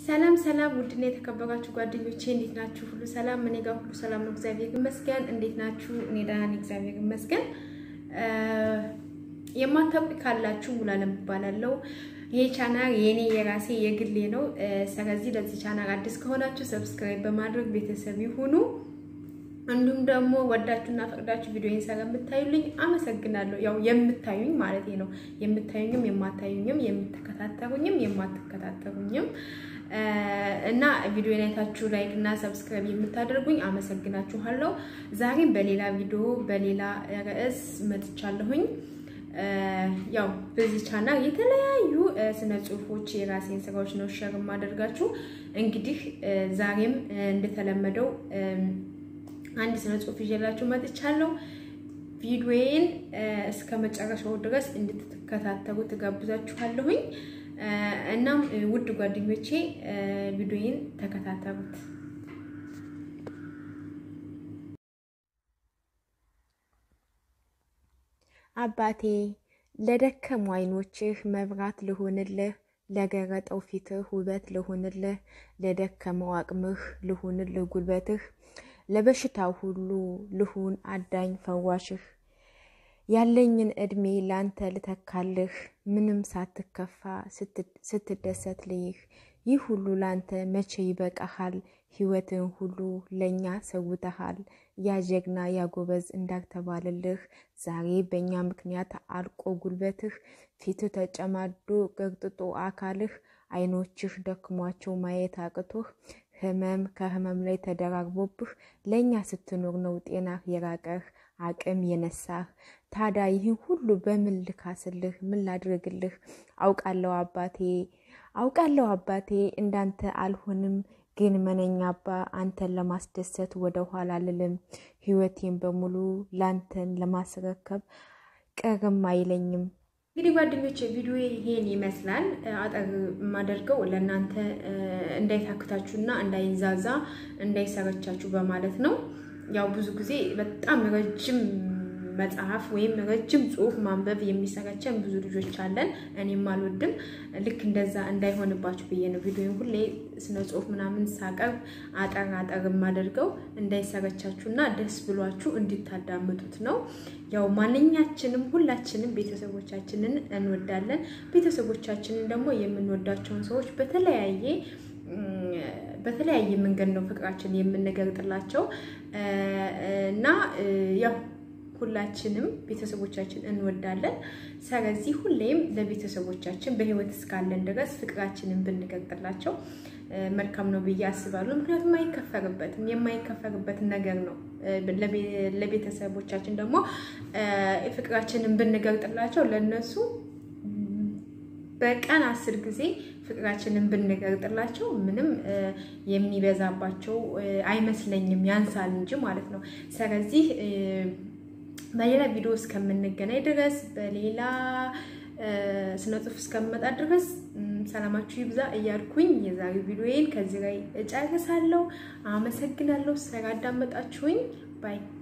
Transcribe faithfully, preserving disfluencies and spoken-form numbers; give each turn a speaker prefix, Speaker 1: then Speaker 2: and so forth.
Speaker 1: ሰላም ሰላም ውድና የተከበራችሁ ጓደኞቼ እንዴት ናችሁ? ሁሉ ሰላም እኔ ጋር ሁሉ ሰላም ነው እግዚአብሔር ይመስገን። እንዴት ናችሁ? እኔ ደህና ነኝ እግዚአብሔር ይመስገን። የማታውቁ ካላችሁ ሙላለም ባላለው ይሄ ቻናል የኔ የራሴ የግሌ ነው። ስለዚህ ለዚህ ቻናል አዲስ ከሆናችሁ ሰብስክራይብ በማድረግ ቤተሰብ ይሁኑ። አንዱም ደግሞ ወዳችሁና ፈቅዳችሁ ቪዲዮዬን ስለምታዩልኝ አመሰግናለሁ። ያው የምታዩኝ ማለት ነው። የምታዩኝም የማታዩኝም የምትከታተሉኝም የማትከታተሉኝም እና ቪዲዮዬን አይታችሁ ላይክ እና ሰብስክራይብ የምታደርጉኝ አመሰግናችኋለሁ። ዛሬም በሌላ ቪዲዮ በሌላ ርዕስ መጥቻለሁኝ። ያው በዚህ ቻናል የተለያዩ ስነ ጽሁፎች የራሴን ስራዎች ነው ሼር ማደርጋችሁ። እንግዲህ ዛሬም እንደተለመደው አንድ ስነ ጽሁፍ ይዤላችሁ መጥቻለሁ። ቪዲዮዬን እስከ መጨረሻው ድረስ እንድትከታተሉ ተጋብዛችኋለሁኝ። እናም ውድ ጓደኞቼ ቪዲዮዬን ተከታተሉት። አባቴ ለደከሙ አይኖችህ መብራት ልሆንልህ፣ ለገረጠው ፊትህ ውበት ልሆንልህ፣ ለደከመው አቅምህ ልሆንልህ ጉልበትህ፣ ለበሽታው ሁሉ ልሁን አዳኝ ፈዋሽህ። ያለኝን እድሜ ላንተ ልተካልህ፣ ምንም ሳትከፋ ስትደሰት ልይህ። ይህ ሁሉ ላንተ መቼ ይበቃሃል? ህይወትን ሁሉ ለኛ ሰውተሃል። ያ ጀግና ያ ጎበዝ እንዳልተባለልህ ዛሬ በእኛ ምክንያት አልቆ ጉልበትህ። ፊት ተጨማዶ ገርጥጦ አካልህ፣ አይኖችህ ደክሟቸው ማየት አቅቶህ፣ ህመም ከህመም ላይ ተደራርቦብህ ለኛ ስትኖር ነው ጤናህ የራቀህ አቅም የነሳህ። ታዲያ ይህን ሁሉ በምን ልካስልህ? ምን ላድርግልህ? አውቃለሁ አባቴ አውቃለሁ አባቴ እንዳንተ አልሆንም፣ ግን መነኛ አባ አንተን ለማስደሰት ወደ ኋላ አልልም። ህይወቴን በሙሉ ላንተን ለማስረከብ ቀርም አይለኝም። እንግዲህ ጓደኞቼ ቪዲዮ ይሄን ይመስላል። አጠር ማደርገው ለእናንተ እንዳይታክታችሁና እንዳይዛዛ እንዳይሰረቻችሁ በማለት ነው። ያው ብዙ ጊዜ በጣም ረጅም መጽሐፍ ወይም ረጅም ጽሁፍ ማንበብ የሚሰረቸን ብዙ ልጆች አለን። እኔም አልወድም። ልክ እንደዛ እንዳይሆንባችሁ ብዬ ነው ቪዲዮውን ሁሌ ስነ ጽሁፍ ምናምን ሳቀርብ አጠር አጠር ማደርገው እንዳይሰረቻችሁና ደስ ብሏችሁ እንድታዳምጡት ነው። ያው ማንኛችንም ሁላችንም ቤተሰቦቻችንን እንወዳለን። ቤተሰቦቻችንን ደግሞ የምንወዳቸውን ሰዎች በተለያየ በተለያየ መንገድ ነው ፍቅራችን የምንገልጥላቸው እና ያው ሁላችንም ቤተሰቦቻችን እንወዳለን። ስለዚህ ሁሌም ለቤተሰቦቻችን በህይወት እስካለን ድረስ ፍቅራችንን ብንገልጥላቸው መልካም ነው ብዬ አስባለሁ። ምክንያቱም አይከፈርበትም፣ የማይከፈርበት ነገር ነው። ለቤተሰቦቻችን ደግሞ ፍቅራችንን ብንገልጥላቸው ለነሱ በቀን አስር ጊዜ ፍቅራችንን ብንገልጥላቸው ምንም የሚበዛባቸው አይመስለኝም፣ ያንሳል እንጂ ማለት ነው። ስለዚህ በሌላ ቪዲዮ እስከምንገናኝ ድረስ በሌላ ስነ ጽሁፍ እስከምመጣ ድረስ ሰላማችሁ ይብዛ እያልኩኝ የዛሬው ቪዲዮዬን ከዚህ ላይ እጨርሳለሁ። አመሰግናለሁ ስላዳመጣችሁኝ። ባይ